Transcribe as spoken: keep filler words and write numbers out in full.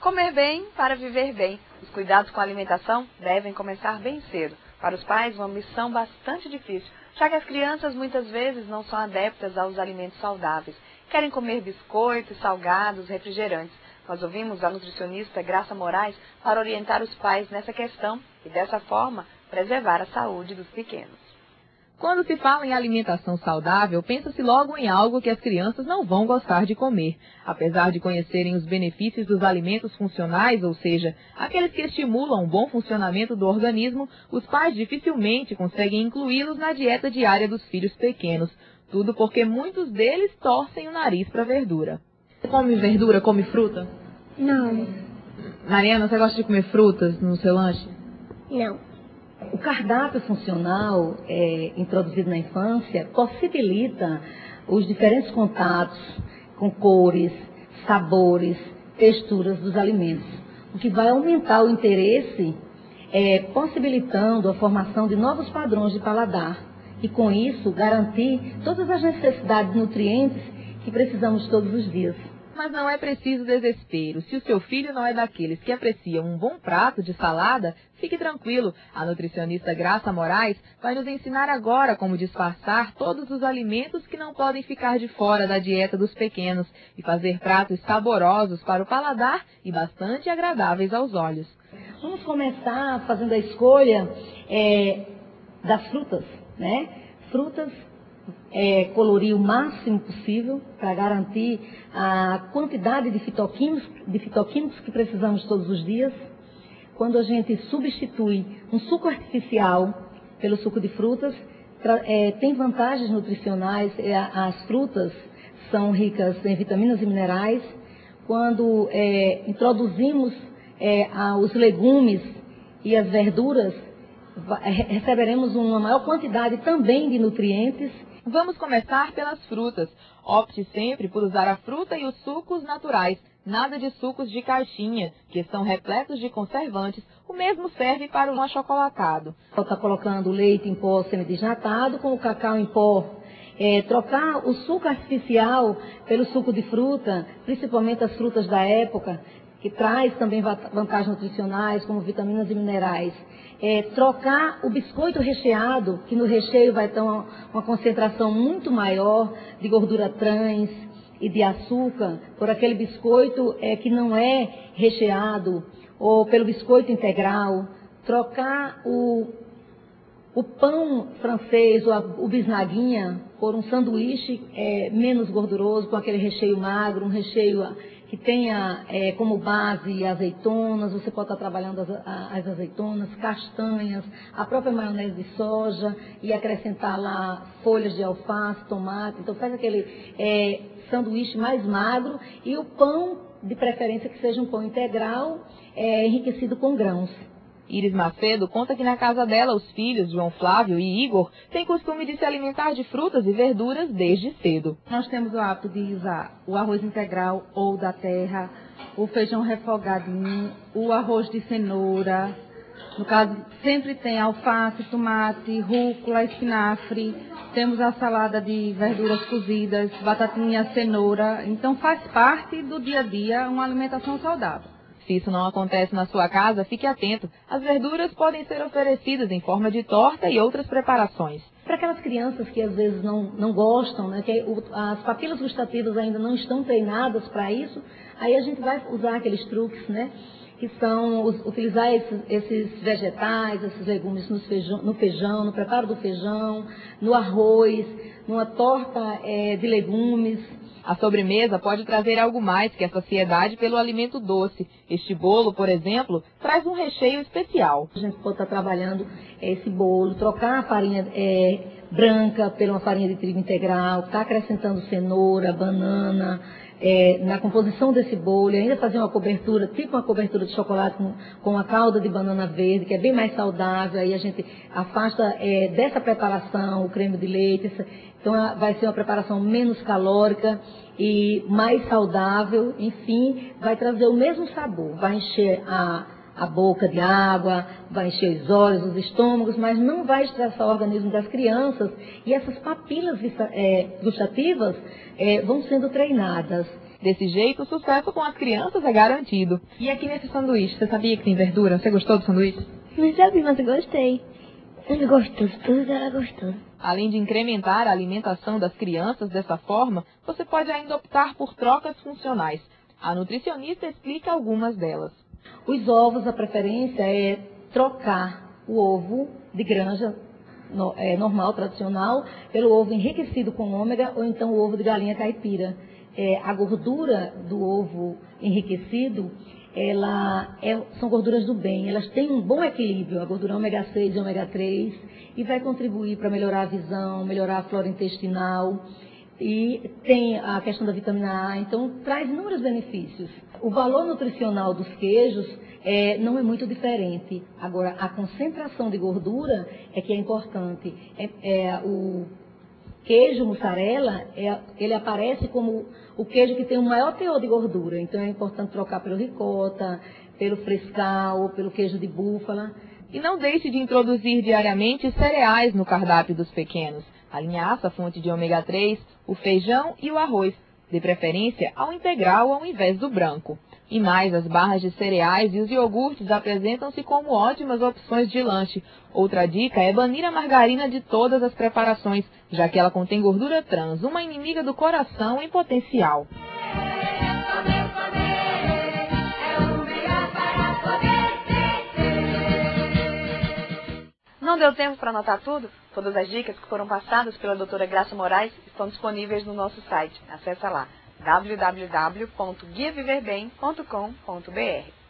Comer bem para viver bem. Os cuidados com a alimentação devem começar bem cedo. Para os pais, uma missão bastante difícil, já que as crianças muitas vezes não são adeptas aos alimentos saudáveis. Querem comer biscoitos, salgados, refrigerantes. Nós ouvimos a nutricionista Graça Moraes para orientar os pais nessa questão e, dessa forma, preservar a saúde dos pequenos. Quando se fala em alimentação saudável, pensa-se logo em algo que as crianças não vão gostar de comer. Apesar de conhecerem os benefícios dos alimentos funcionais, ou seja, aqueles que estimulam o bom funcionamento do organismo, os pais dificilmente conseguem incluí-los na dieta diária dos filhos pequenos. Tudo porque muitos deles torcem o nariz para verdura. Você come verdura, come fruta? Não. Mariana, você gosta de comer frutas no seu lanche? Não. O cardápio funcional é, introduzido na infância possibilita os diferentes contatos com cores, sabores, texturas dos alimentos, o que vai aumentar o interesse, é, possibilitando a formação de novos padrões de paladar e, com isso, garantir todas as necessidades de nutrientes que precisamos todos os dias. Mas não é preciso desespero. Se o seu filho não é daqueles que apreciam um bom prato de salada, fique tranquilo. A nutricionista Graça Moraes vai nos ensinar agora como disfarçar todos os alimentos que não podem ficar de fora da dieta dos pequenos e fazer pratos saborosos para o paladar e bastante agradáveis aos olhos. Vamos começar fazendo a escolha é, das frutas, né? Frutas. É, colorir o máximo possível para garantir a quantidade de fitoquímicos, de fitoquímicos que precisamos todos os dias. Quando a gente substitui um suco artificial pelo suco de frutas, é, tem vantagens nutricionais. É, as frutas são ricas em vitaminas e minerais. Quando é, introduzimos é, os legumes e as verduras, receberemos uma maior quantidade também de nutrientes. Vamos começar pelas frutas. Opte sempre por usar a fruta e os sucos naturais, nada de sucos de caixinha, que são repletos de conservantes. O mesmo serve para o achocolatado. Está colocando o leite em pó semidesnatado com o cacau em pó. É, trocar o suco artificial pelo suco de fruta, principalmente as frutas da época, que traz também vantagens nutricionais, como vitaminas e minerais. É, trocar o biscoito recheado, que no recheio vai ter uma, uma concentração muito maior de gordura trans e de açúcar, por aquele biscoito é, que não é recheado, ou pelo biscoito integral. Trocar o, o pão francês, ou a, o bisnaguinha, por um sanduíche é, menos gorduroso, com aquele recheio magro, um recheio que tenha é, como base azeitonas. Você pode estar trabalhando as, as azeitonas, castanhas, a própria maionese de soja e acrescentar lá folhas de alface, tomate. Então faz aquele é, sanduíche mais magro e o pão, de preferência que seja um pão integral, é, enriquecido com grãos. Iris Macedo conta que na casa dela os filhos, João Flávio e Igor, têm costume de se alimentar de frutas e verduras desde cedo. Nós temos o hábito de usar o arroz integral ou da terra, o feijão refogadinho, o arroz de cenoura. No caso, sempre tem alface, tomate, rúcula, espinafre. Temos a salada de verduras cozidas, batatinha, cenoura. Então faz parte do dia a dia uma alimentação saudável. Se isso não acontece na sua casa, fique atento. As verduras podem ser oferecidas em forma de torta e outras preparações. Para aquelas crianças que às vezes não, não gostam, né, que as papilas gustativas ainda não estão treinadas para isso, aí a gente vai usar aqueles truques, né, que são os, utilizar esses, esses vegetais, esses legumes no feijão, no feijão, no preparo do feijão, no arroz, numa torta é, de legumes. A sobremesa pode trazer algo mais que a saciedade pelo alimento doce. Este bolo, por exemplo, traz um recheio especial. A gente pode estar trabalhando esse bolo, trocar a farinha é, branca por uma farinha de trigo integral, estar acrescentando cenoura, banana é, na composição desse bolo, e ainda fazer uma cobertura, tipo uma cobertura de chocolate com, com a calda de banana verde, que é bem mais saudável. Aí a gente afasta é, dessa preparação o creme de leite. Então vai ser uma preparação menos calórica e mais saudável. Enfim, vai trazer o mesmo sabor, vai encher a, a boca de água, vai encher os olhos, os estômagos, mas não vai estressar o organismo das crianças. E essas papilas é, gustativas é, vão sendo treinadas. Desse jeito, o sucesso com as crianças é garantido. E aqui nesse sanduíche, você sabia que tem verdura? Você gostou do sanduíche? Não sabia, mas eu gostei. Ele gostou, tudo era gostoso. Além de incrementar a alimentação das crianças dessa forma, você pode ainda optar por trocas funcionais. A nutricionista explica algumas delas. Os ovos, a preferência é trocar o ovo de granja no, é, normal, tradicional, pelo ovo enriquecido com ômega ou então o ovo de galinha caipira. É, a gordura do ovo enriquecido, ela é, são gorduras do bem, elas têm um bom equilíbrio, a gordura ômega seis e ômega três, e vai contribuir para melhorar a visão, melhorar a flora intestinal, e tem a questão da vitamina A, então traz inúmeros benefícios. O valor nutricional dos queijos é, não é muito diferente. Agora, a concentração de gordura é que é importante. É, é, o queijo mussarela, é, ele aparece como o queijo que tem o maior teor de gordura. Então é importante trocar pelo ricota, pelo frescal, pelo queijo de búfala. E não deixe de introduzir diariamente cereais no cardápio dos pequenos. A linhaça, fonte de ômega três, o feijão e o arroz, de preferência ao integral ao invés do branco. E mais, as barras de cereais e os iogurtes apresentam-se como ótimas opções de lanche. Outra dica é banir a margarina de todas as preparações, já que ela contém gordura trans, uma inimiga do coração em potencial. Não deu tempo para anotar tudo? Todas as dicas que foram passadas pela doutora Graça Moraes estão disponíveis no nosso site. Acesse lá w w w ponto guia viver bem ponto com ponto b r.